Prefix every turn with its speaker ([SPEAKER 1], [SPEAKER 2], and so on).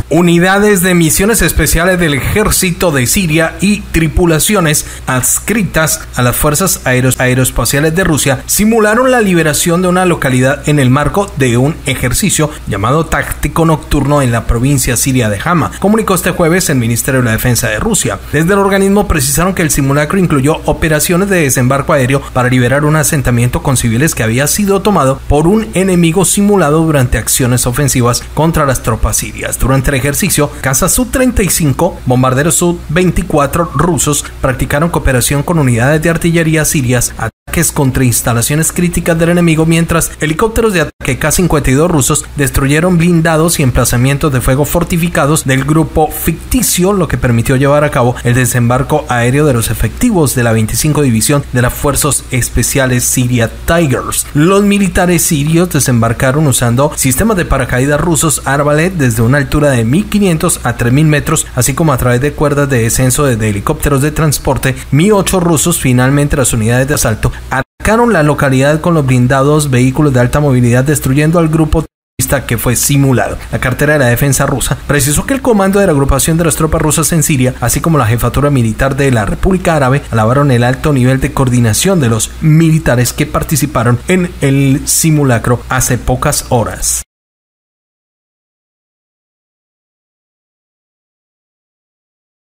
[SPEAKER 1] Unidades de misiones especiales del ejército de Siria y tripulaciones adscritas a las fuerzas aeroespaciales de Rusia simularon la liberación de una localidad en el marco de un ejercicio llamado táctico nocturno en la provincia siria de Hama, comunicó este jueves el Ministerio de la Defensa de Rusia. Desde el organismo precisaron que el simulacro incluyó operaciones de desembarco aéreo para liberar un asentamiento con civiles que había sido tomado por un enemigo simulado durante acciones ofensivas contra las tropas sirias. Durante el ejercicio, cazas Su-35, bombarderos Su-24 rusos practicaron cooperación con unidades de artillería sirias, ataques contra instalaciones críticas del enemigo, mientras helicópteros de ataque K-52 rusos destruyeron blindados y emplazamientos de fuego fortificados del grupo ficticio, lo que permitió llevar a cabo el desembarco aéreo de los efectivos de la 25 División de las Fuerzas Especiales Siria Tigers. Los militares sirios desembarcaron usando sistemas de paracaídas rusos Arbalete desde una altura de 1.500 a 3.000 metros, así como a través de cuerdas de descenso desde helicópteros de transporte Mi-8 rusos. Finalmente, las unidades de asalto atacaron la localidad con los blindados vehículos de alta movilidad, destruyendo al grupo que fue simulado. La cartera de la defensa rusa precisó que el comando de la agrupación de las tropas rusas en Siria, así como la jefatura militar de la República Árabe, alabaron el alto nivel de coordinación de los militares que participaron en el simulacro hace pocas horas.